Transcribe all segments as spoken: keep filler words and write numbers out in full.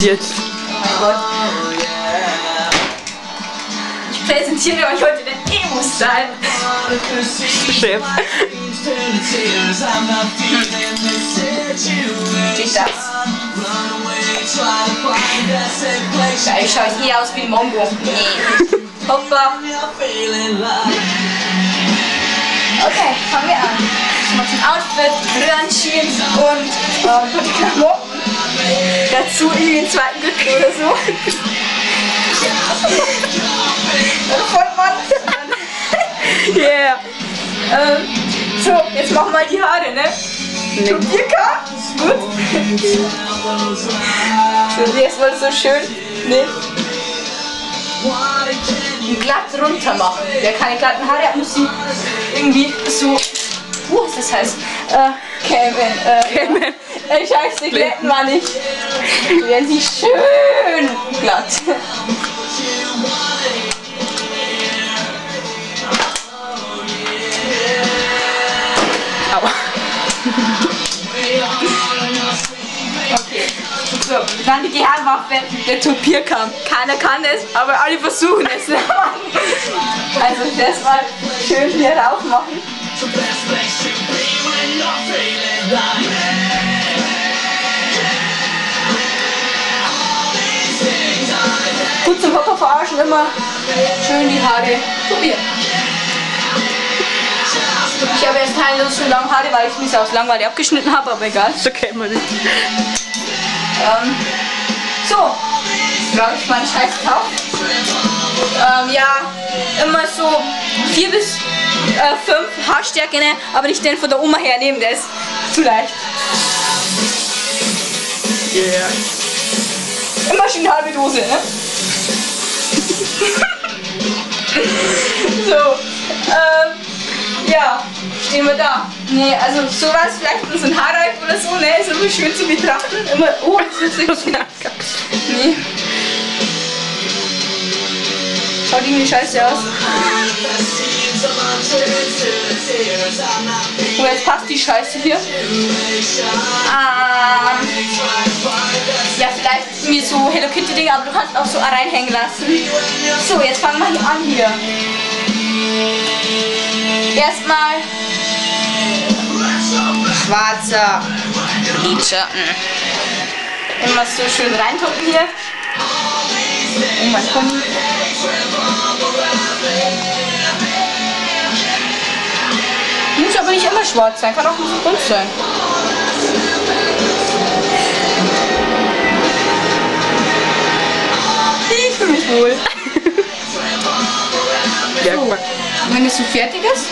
Jetzt. Oh mein Gott. Ich präsentiere euch heute den Emo-Style. Chef. Geht das? Ja, ich schaue eh aus wie ein Mongo. Nee. Hoppa. Okay, fangen wir an. Mal zum Outfit, Röhrchen und äh, die Klamotten. Dazu irgendwie einen zweiten Gürtel oder so. Voll Mann. Yeah. Ähm, so, jetzt machen wir die Haare, ne? Nee. Tupierka, gut. So, jetzt wollte so schön, ne? Glatt runter machen. Wer keine glatten Haare hat, muss sie irgendwie so, uh, das heißt, äh, kämen, äh, Kämen. Äh, scheiße, glätten wir nicht. Die werden sie schön glatt. Aua. Okay. So, dann die Geheimwaffe, der Topierkamm. Keiner kann es, aber alle versuchen es. Also das mal schön hier rauf machen. Gut zum Hocker verarschen, immer schön die Haare probieren. Ich habe jetzt keine Lust für lange Haare, weil ich mich aus Langweile abgeschnitten habe, aber egal. So kennt man nicht. Ähm, so, brauche ich meinen scheiß Tauch. Ähm, ja, immer so vier bis äh, fünf Haarstärke, ne? Aber nicht den von der Oma hernehmen, der ist zu leicht. Yeah. Immer schön halbe Dose, ne? So, ähm, ja, stehen wir da. Ne, also sowas, vielleicht so ein Haarreif oder so, ne, ist immer schön zu betrachten. Immer, oh, das ist nicht nee. Schaut irgendwie scheiße aus. Oh, jetzt passt die Scheiße hier. Ah, ja, vielleicht irgendwie so Hello Kitty Dinge, aber du kannst auch so reinhängen lassen. So, jetzt fangen wir hier an hier. Erstmal schwarzer Lidschatten. Immer so schön reintucken hier. Oh mein Gott. Muss aber nicht immer schwarz sein, kann auch ein bisschen bunt sein. Ich fühle mich wohl. Ja, So, wenn es so fertig ist,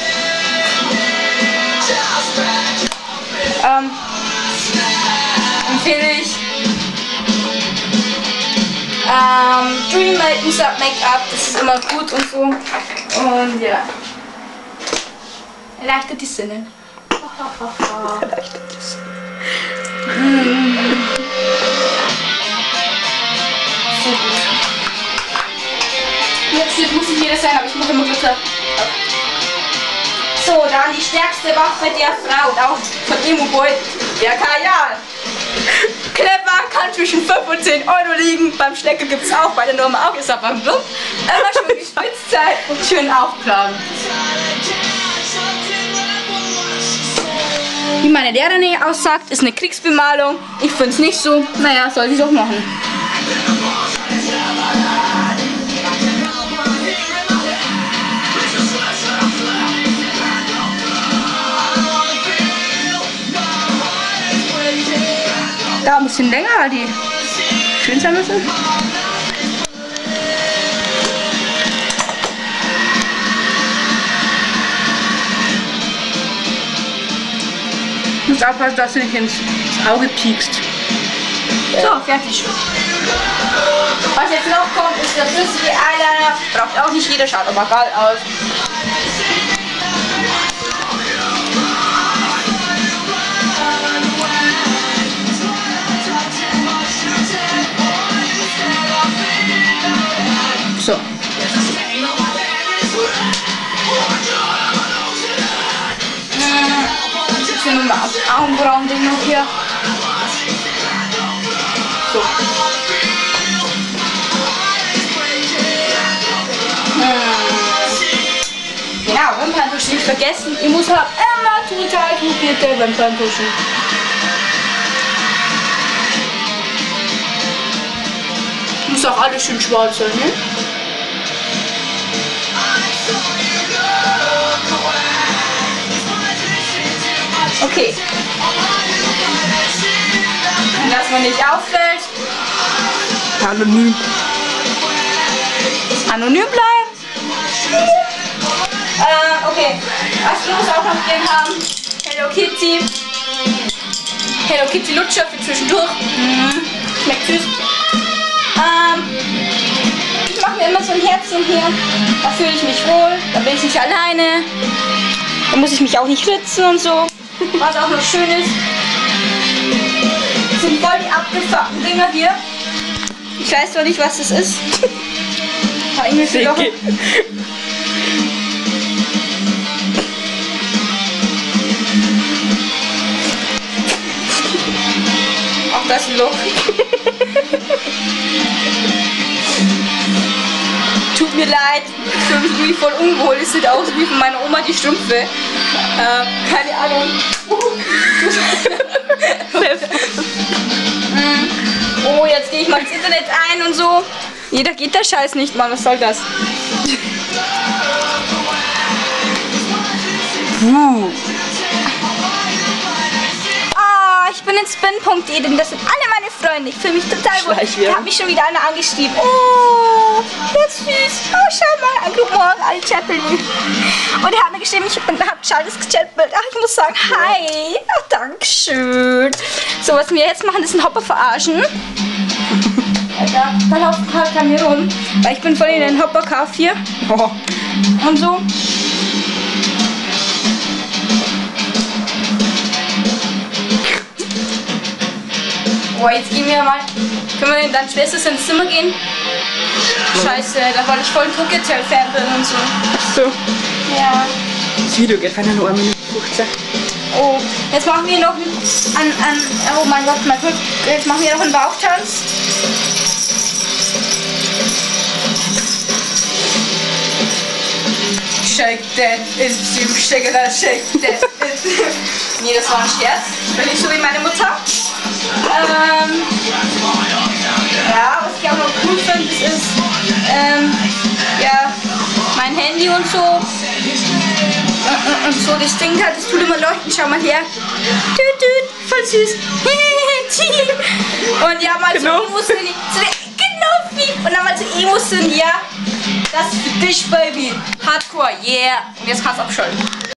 ähm, empfehle ich ähm, Dream Make-up, Make-up, das ist immer gut und so. Und ja. Erleichtert die Sinne. Erleichtert die Sinne. So gut. Jetzt muss nicht jeder sein, aber ich muss immer Glück haben. So, dann die stärkste Waffe der Frau, und auch von Emo-Boy, der Kajal. Clever, kann zwischen fünf und zehn Euro liegen. Beim Schnecker gibt es auch, bei der Norma auch, ist aber ein Blumen. Immer schön gespitzt sein und schön auftragen. Wie meine Lehrerin aussagt, ist eine Kriegsbemalung. Ich finde es nicht so. Naja, soll sie doch machen. Da ein bisschen länger, weil die schön sein müssen. Du musst aufpassen, dass du nicht ins Auge piekst. So, fertig. Was jetzt noch kommt, ist der flüssige Eyeliner. Braucht auch nicht jeder, schaut aber geil aus. So. Ich nehme mal das Augenbrauen-Ding noch hier. So. nicht vergessen, ich muss halt immer total probiert beim Plantuschen. Muss auch alles schön schwarz sein, ne? Okay. Dass man nicht auffällt. Anonym. Anonym bleiben. Äh, okay. Was wir uns auch noch drin haben. Hello Kitty. Hello Kitty Lutscher für zwischendurch. Mhm. Schmeckt süß. Ähm, ich mache mir immer so ein Herzchen hier. Da fühle ich mich wohl. Da bin ich nicht alleine. Da muss ich mich auch nicht ritzen und so. Was auch noch schön ist. Das sind voll die abgefuckten Dinger hier. Ich weiß zwar nicht, was das ist. Aber irgendwie doch. Auch das ein Loch. Tut mir leid, ich fühle mich irgendwie voll unwohl. Es sieht aus wie von meiner Oma die Strümpfe. Äh, keine Ahnung. Oh, jetzt gehe ich mal ins Internet ein und so. Jeder geht der Scheiß nicht, Mann. Was soll das? Uh. Ah, ich bin in spin punkt de, denn das sind alle meine Freunde. Ich fühle mich total wohl. Da hat mich schon wieder einer angeschrieben. Oh, der ist süß. Oh, schau mal. Ein Guten Morgen, alle Chappeln. Und er hat mir geschrieben, ich habe Charles gechattet. Ach, ich muss sagen, hi. Ach, dankeschön. So, was wir jetzt machen, ist ein Hopper verarschen. Da, da laufen ein paar an mir rum. Weil ich bin voll in den Hopper-Kauf hier. Oh. Und so. Boah, jetzt gehen wir mal. Können wir denn dann Schwester ins Zimmer gehen? Scheiße, da wollte ich voll ein Tokyo-Fan bin und so. Ach so. Ja. Das Video geht von einer Minute fünfzehn. Oh, jetzt machen wir noch einen, an, an, oh mein Gott, mal kurz, jetzt machen wir noch einen Bauchtanz. Shake that, it's you, shake it out, shake that. Nee, das war ein Scherz. Ich bin nicht so wie meine Mutter. Ähm, ja, was ich auch noch cool finde, das ist, ähm, ja, mein Handy und so. Und so, das Ding hat, das tut immer leuchten, schau mal her. Tüt, tüt, voll süß. Und ja, mal genau. So Emos sind die, so, genau wie. Und dann mal so Emos sind, ja, das ist für dich, Baby. Hardcore, yeah. Und jetzt kannst du abschalten.